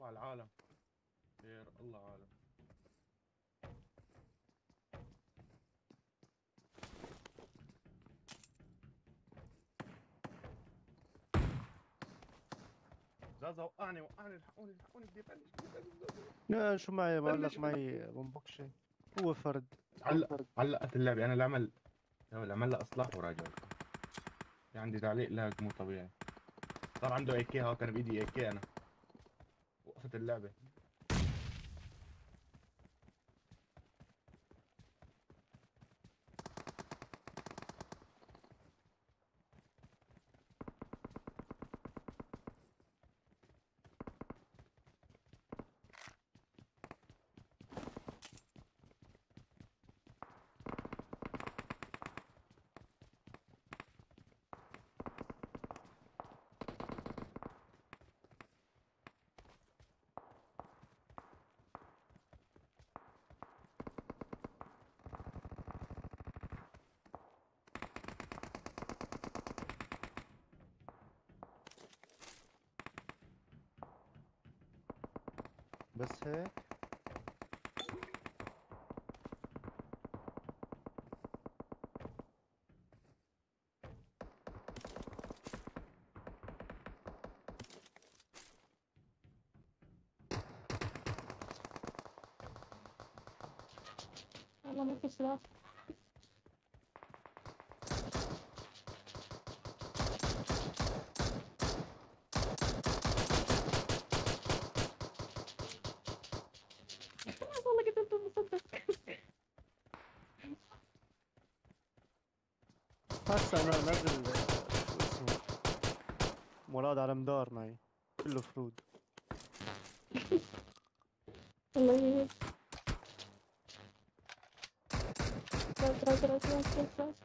على العالم. خير الله عالم. زازا وقعني الحقوني بدي ابلش. لا شو معي بقول لك بلش معي بومبوكشي. هو فرد علقت اللعبة. انا اللي عمل لها اصلاح وراجع. في عندي تعليق لاج مو طبيعي. صار عنده اي كي. ها كان بايدي اي كي. انا وقفت اللعبة. بس هيك. والله ما في سلاح. والله قتلت المسدس. هسا انا نازل شو اسمه مراد على مدار معي كله فرود. الله يهيك. راس.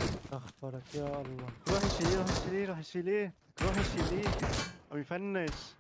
اخبرك يا الله. روح يشيليه روح يشيليه روح يشيليه. عم يفنش.